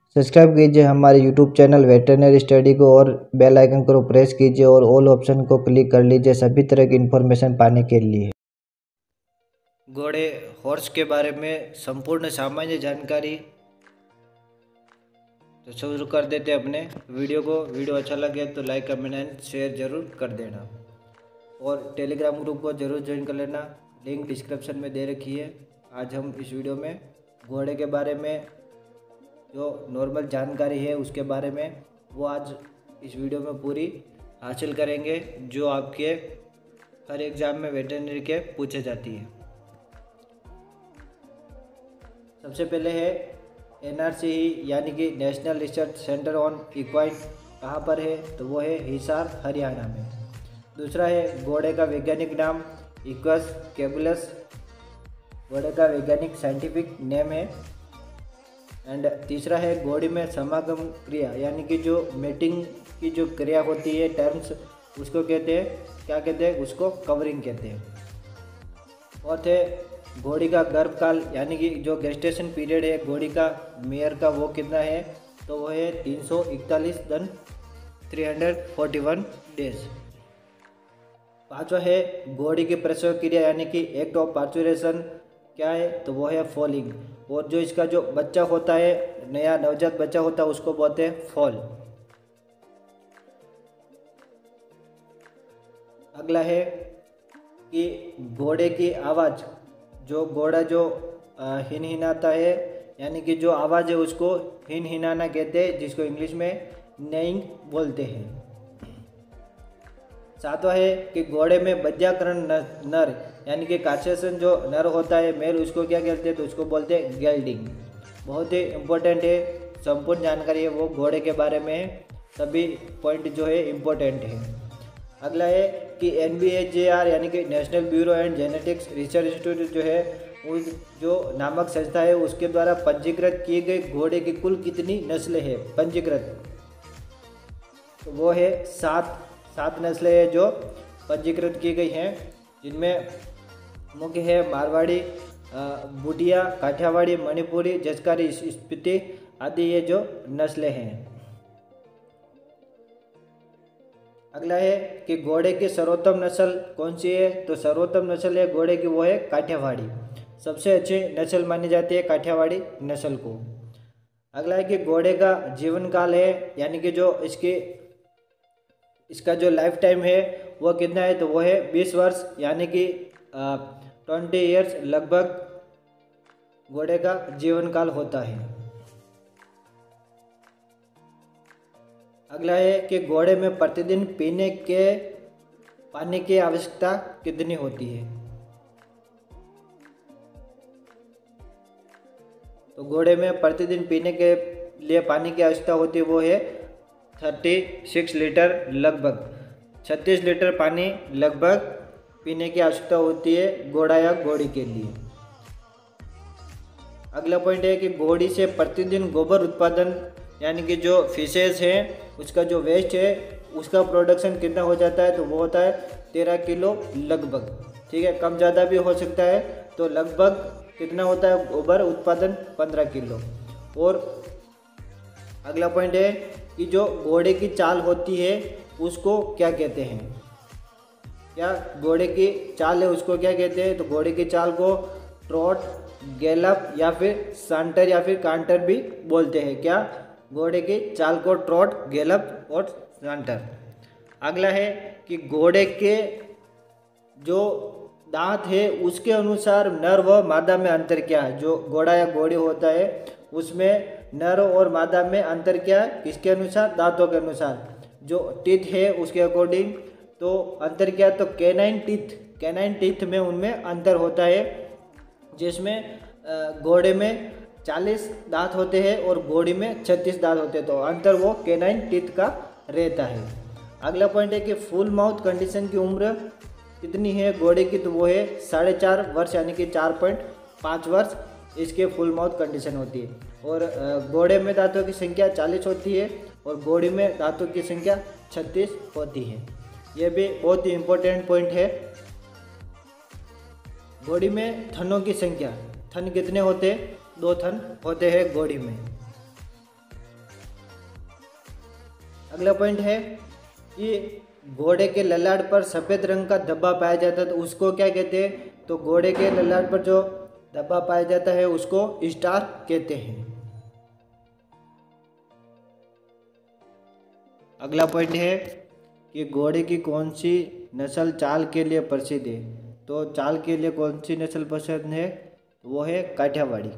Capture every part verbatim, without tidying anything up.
Subscribe कीजिए हमारे YouTube channel veterinary study को और बेल आइकन को प्रेस कीजिए और ऑल ऑप्शन को क्लिक कर लीजिए सभी तरह की इन्फॉर्मेशन पाने के लिए। घोड़े हॉर्स के बारे में संपूर्ण सामान्य जानकारी। तो शुरू कर देते हैं अपने वीडियो को। वीडियो अच्छा लगे तो लाइक कमेंट एंड शेयर जरूर कर देना और टेलीग्राम ग्रुप को जरूर ज्वाइन कर लेना, लिंक डिस्क्रिप्शन में दे रखी है। आज हम इस वीडियो में घोड़े के बारे में जो नॉर्मल जानकारी है उसके बारे में वो आज इस वीडियो में पूरी हासिल करेंगे, जो आपके हर एग्ज़ाम में वेटरनरी के पूछे जाती है। सबसे पहले है एन आर सी ही यानी कि national research centre on equine, कहाँ पर है तो वो है हिसार हरियाणा में। दूसरा है घोड़े का वैज्ञानिक नाम इक्वस कैबुलस, घोड़े का वैज्ञानिक साइंटिफिक नेम है। एंड तीसरा है घोड़ी में समागम क्रिया यानी कि जो मेटिंग की जो क्रिया होती है टर्म्स, उसको कहते हैं क्या कहते हैं उसको कवरिंग कहते हैं। और थे घोड़ी का गर्भकाल यानी कि जो गेस्टेशन पीरियड है घोड़ी का मेयर का वो कितना है तो वो है तीन सौ इकतालीस दिन three hundred forty one days. पाँचवा है घोड़ी की प्रसव क्रिया यानी कि एक्ट ऑफ पार्चुरेशन क्या है तो वो है फॉलिंग, और जो इसका जो बच्चा होता है नया नवजात बच्चा होता है उसको बोलते हैं फॉल। अगला है कि घोड़े की आवाज़, जो घोड़ा जो हिन हिनाता है यानी कि जो आवाज़ है उसको हिन हिनाना कहते हैं, जिसको इंग्लिश में नेइंग बोलते हैं। सातवां है कि घोड़े में बध्याकरण नर यानी कि कास्ट्रेशन जो नर होता है मेल उसको क्या कहते हैं तो उसको बोलते हैं गेल्डिंग। बहुत ही इम्पोर्टेंट है, संपूर्ण जानकारी है वो घोड़े के बारे में है, सभी पॉइंट जो है इम्पोर्टेंट है। अगला है कि N B H J R यानी कि national bureau and genetics research institute जो है उस जो नामक संस्था है उसके द्वारा पंजीकृत किए गए घोड़े की कुल कितनी नस्लें हैं पंजीकृत, तो वो है सात सात नस्लें हैं जो पंजीकृत की गई हैं, जिनमें मुख्य है मारवाड़ी, बुटिया, काठियावाड़ी, मणिपुरी, जसकारी, स्पीति आदि ये जो नस्लें हैं। अगला है कि घोड़े की सर्वोत्तम नस्ल कौन सी है तो सर्वोत्तम नस्ल है घोड़े की वो है काठियावाड़ी, सबसे अच्छी नस्ल मानी जाती है काठियावाड़ी नस्ल को। अगला है कि घोड़े का जीवन काल है यानी कि जो इसकी इसका जो लाइफ टाइम है वो कितना है तो वो है बीस वर्ष यानी कि ट्वेंटी ईयर्स लगभग घोड़े का जीवन काल होता है। अगला है कि घोड़े में प्रतिदिन पीने के पानी की आवश्यकता कितनी होती है, तो घोड़े में प्रतिदिन पीने के लिए पानी की आवश्यकता होती है वो है छत्तीस लीटर, लगभग छत्तीस लीटर पानी लगभग पीने की आवश्यकता होती है घोड़ा या घोड़ी के लिए। अगला पॉइंट है कि घोड़ी से प्रतिदिन गोबर उत्पादन यानी कि जो फिशेज हैं उसका जो वेस्ट है उसका प्रोडक्शन कितना हो जाता है तो वो होता है तेरह किलो लगभग, ठीक है, कम ज़्यादा भी हो सकता है, तो लगभग कितना होता है गोबर उत्पादन पंद्रह किलो। और अगला पॉइंट है कि जो घोड़े की चाल होती है उसको क्या कहते हैं, क्या घोड़े की चाल है उसको क्या कहते हैं तो घोड़े की चाल को ट्रॉट, गैलप या फिर सांटर या फिर कांटर भी बोलते हैं। क्या घोड़े की चाल को ट्रॉट, गैलप और सांटर। अगला है कि घोड़े के जो दांत है उसके अनुसार नर व मादा में अंतर क्या है, जो घोड़ा या घोड़ी होता है उसमें नर और मादा में अंतर क्या है किसके अनुसार दांतों के अनुसार, जो टीथ है उसके अकॉर्डिंग तो अंतर क्या तो कैनाइन टीथ, कैनाइन टीथ में उनमें अंतर होता है, जिसमें घोड़े में चालीस दांत होते हैं और घोड़ी में छत्तीस दांत होते हैं, तो अंतर वो कैनाइन टीथ का रहता है। अगला पॉइंट है कि फुल माउथ कंडीशन की उम्र कितनी है घोड़े की तो वो है साढ़े चार वर्ष यानी कि चार पॉइंट पाँच वर्ष इसके फुल माउथ कंडीशन होती है। और घोड़े में दांतों की संख्या चालीस होती है और घोड़ी में दांतों की संख्या छत्तीस होती है। यह भी बहुत ही इम्पोर्टेंट पॉइंट है। घोड़ी में थनों की संख्या, थन कितने होते हैं दो थन होते हैं घोड़ी में। अगला पॉइंट है कि घोड़े के ललाट पर सफ़ेद रंग का धब्बा पाया जाता है तो उसको क्या कहते हैं? तो घोड़े के ललाट पर जो धब्बा पाया जाता है उसको स्टार कहते हैं। अगला पॉइंट है कि घोड़े की कौन सी नस्ल चाल के लिए प्रसिद्ध है? तो चाल के लिए कौन सी नस्ल पसंद है? वो है काठियावाड़ी।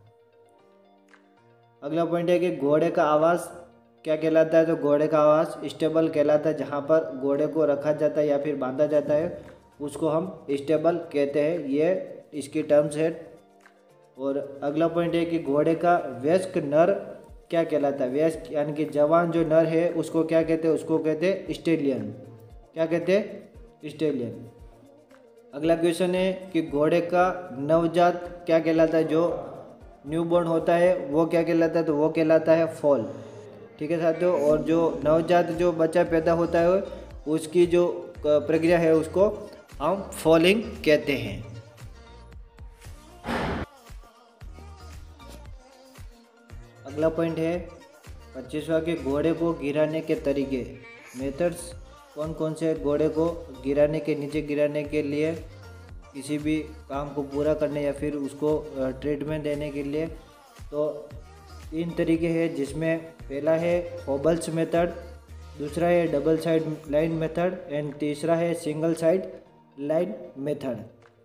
अगला पॉइंट है कि घोड़े का आवाज़ क्या कहलाता है? तो घोड़े का आवाज़ स्टेबल कहलाता है। जहाँ पर घोड़े को रखा जाता है या फिर बांधा जाता है उसको हम स्टेबल कहते हैं। ये इसकी टर्म्स है। और अगला पॉइंट है कि घोड़े का वयस्क नर क्या कहलाता है? वयस्क यानी कि जवान जो नर है उसको क्या कहते हैं? उसको कहते हैं स्टेलियन। क्या कहते हैं? स्टेलियन। अगला क्वेश्चन है कि घोड़े का नवजात क्या कहलाता है? जो न्यूबॉर्न होता है वो क्या कहलाता है? तो वो कहलाता है फॉल। ठीक है साथियों। और जो नवजात जो बच्चा पैदा होता है उसकी जो प्रक्रिया है उसको हम फॉलिंग कहते हैं। अगला पॉइंट है पच्चीसवां के घोड़े को गिराने के तरीके, मेथड्स कौन कौन से? घोड़े को गिराने के, नीचे गिराने के लिए, किसी भी काम को पूरा करने या फिर उसको ट्रीटमेंट देने के लिए। तो तीन तरीके हैं जिसमें पहला है होबल्स मेथड, दूसरा है double side line method and तीसरा है सिंगल साइड लाइन मेथड।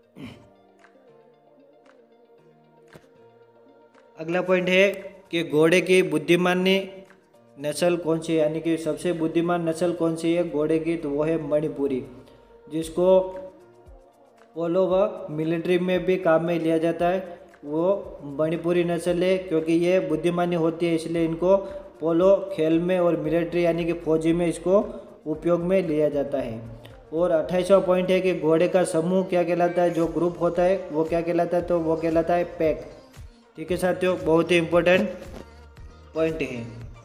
अगला पॉइंट है कि घोड़े की बुद्धिमान नस्ल कौन सी है, यानी कि सबसे बुद्धिमान नस्ल कौन सी है घोड़े की? तो वो है मणिपुरी, जिसको पोलो व मिलिट्री में भी काम में लिया जाता है। वो मणिपुरी नस्ल है क्योंकि ये बुद्धिमानी होती है, इसलिए इनको पोलो खेल में और मिलिट्री यानी कि फौजी में इसको उपयोग में लिया जाता है। और अट्ठाईसवां पॉइंट है कि घोड़े का समूह क्या कहलाता है? जो ग्रुप होता है वो क्या कहलाता है? तो वो कहलाता है पैक। ठीक है साथियों, बहुत ही इम्पोर्टेंट पॉइंट है।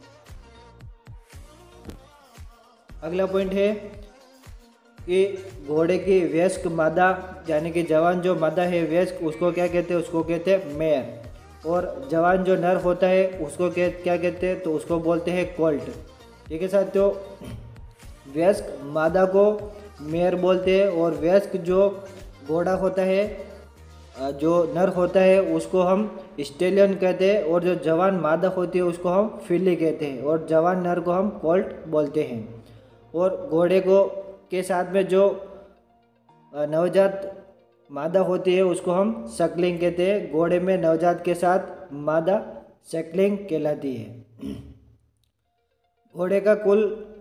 अगला पॉइंट है कि घोड़े की वयस्क मादा यानी कि जवान जो मादा है वयस्क, उसको क्या कहते हैं? उसको कहते हैं मेयर। और जवान जो नर होता है उसको क्या क्या कहते हैं? तो उसको बोलते हैं कोल्ट। ठीक है साथियों, वयस्क मादा को मेयर बोलते हैं और वयस्क जो घोड़ा होता है, जो नर होता है, उसको हम स्टेलियन कहते हैं। और जो जवान मादा होती है उसको हम फिली कहते हैं और जवान नर को हम कोल्ट बोलते हैं। और घोड़े को के साथ में जो नवजात मादा होती है उसको हम सकलिंग कहते हैं। घोड़े में नवजात के साथ मादा सकलिंग कहलाती है। घोड़े का कुल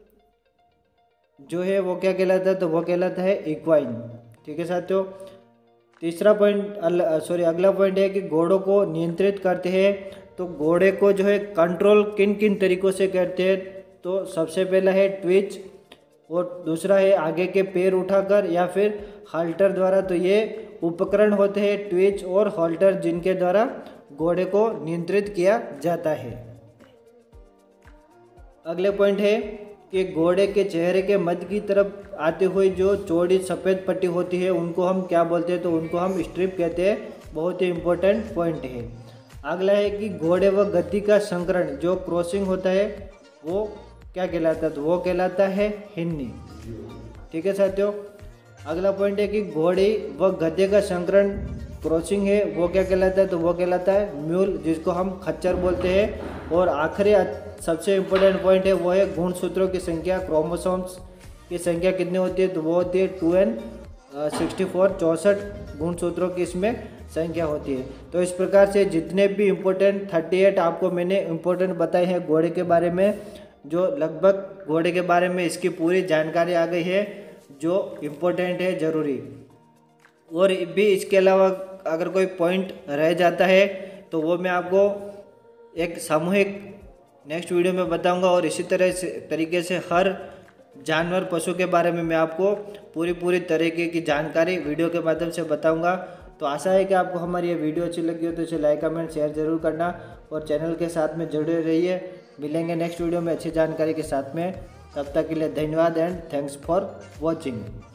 जो है वो क्या कहलाता है? तो वो कहलाता है इक्वाइन। ठीक है साथियों, तीसरा पॉइंट सॉरी अगला पॉइंट है कि घोड़ों को नियंत्रित करते हैं। तो घोड़े को जो है कंट्रोल किन किन तरीकों से करते हैं? तो सबसे पहला है ट्विच और दूसरा है आगे के पैर उठाकर या फिर हाल्टर द्वारा। तो ये उपकरण होते हैं ट्विच और हाल्टर जिनके द्वारा घोड़े को नियंत्रित किया जाता है। अगले पॉइंट है कि घोड़े के चेहरे के मध्य की तरफ आते हुए जो चौड़ी सफ़ेद पट्टी होती है उनको हम क्या बोलते हैं? तो उनको हम स्ट्रिप कहते हैं। बहुत ही इम्पोर्टेंट पॉइंट है। अगला है कि घोड़े व गद्दी का संकरण जो क्रॉसिंग होता है वो क्या कहलाता है? तो वो कहलाता है हिन्नी। ठीक है साथियों, अगला पॉइंट है कि घोड़े व गधे का संकरण क्रॉसिंग है वो क्या कहलाता है? तो वो कहलाता है म्यूल, जिसको हम खच्चर बोलते हैं। और आखिरी सबसे इम्पोर्टेंट पॉइंट है वो है गुणसूत्रों की संख्या, क्रोमोसोम्स की संख्या कितनी होती है? तो वो होती है टू एन सिक्सटी फोर चौंसठ गुणसूत्रों की इसमें संख्या होती है। तो इस प्रकार से जितने भी इम्पोर्टेंट थर्टी एट आपको मैंने इम्पोर्टेंट बताए हैं घोड़े के बारे में, जो लगभग घोड़े के बारे में इसकी पूरी जानकारी आ गई है जो इम्पोर्टेंट है ज़रूरी। और भी इसके अलावा अगर कोई पॉइंट रह जाता है तो वो मैं आपको एक सामूहिक नेक्स्ट वीडियो में बताऊंगा। और इसी तरह से तरीके से हर जानवर पशु के बारे में मैं आपको पूरी पूरी तरीके की जानकारी वीडियो के माध्यम से बताऊंगा। तो आशा है कि आपको हमारी ये वीडियो अच्छी लगी हो तो इसे लाइक कमेंट शेयर ज़रूर करना और चैनल के साथ में जुड़े रहिए। मिलेंगे नेक्स्ट वीडियो में अच्छी जानकारी के साथ में। तब तक के लिए धन्यवाद एंड थैंक्स फॉर वॉचिंग।